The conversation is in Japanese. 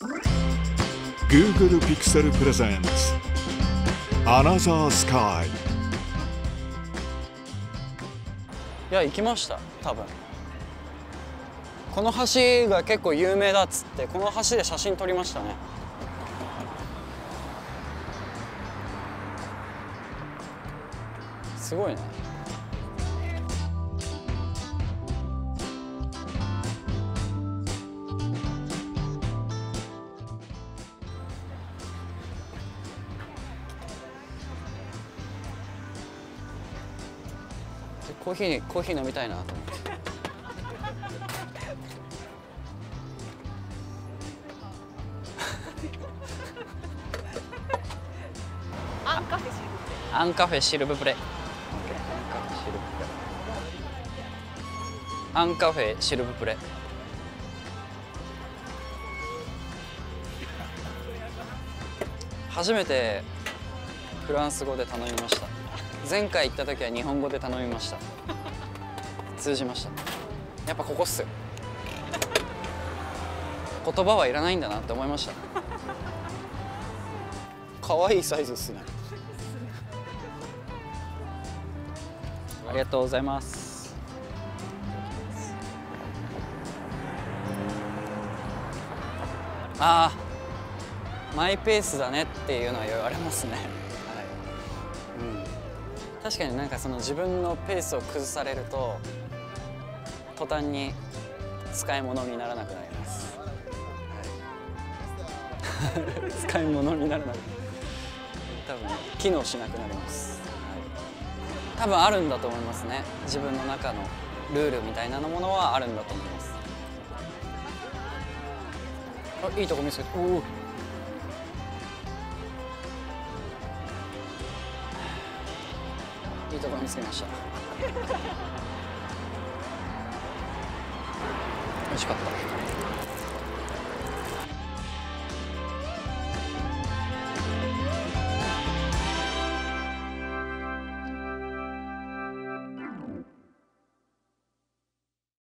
Google Pixel Presents Another Sky。 いや、行きました多分。この橋が結構有名だっつってこの橋で写真撮りましたね。すごいね。コーヒー飲みたいなと思って。アンカフェシルブプレ。アンカフェシルブプレ。初めてフランス語で頼みました。前回行った時は日本語で頼みました。通じました。やっぱここっすよ。言葉はいらないんだなって思いました。可愛いサイズっすね。ありがとうございます。ああ、マイペースだねっていうのは言われますね。はい。確かになんかその自分のペースを崩されると途端に使い物にならなくなります。はい、使い物にならなく多分機能しなくなります。多分あるんだと思いますね。自分の中のルールみたいなものはあるんだと思います。あ、いいとこ見つけて。おお。いいところ見つけました。美味しかった。